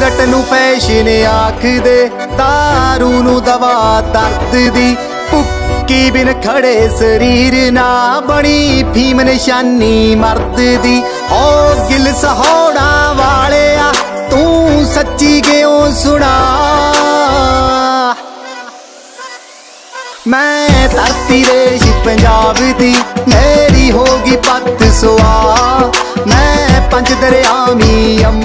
Cigarette नू fashion आखदे, दारू नू दवा दर्द दी। भुक्की बिन खड़े शरीर ना बनी फीम निशानी मर्द दी। हो गिल सहोड़ा वाले आ तू सच्ची क्यों सुना। मैं धरती रेश पंजाब दी, मेरी होगी पत सुआ। मैं पंज दरिया मी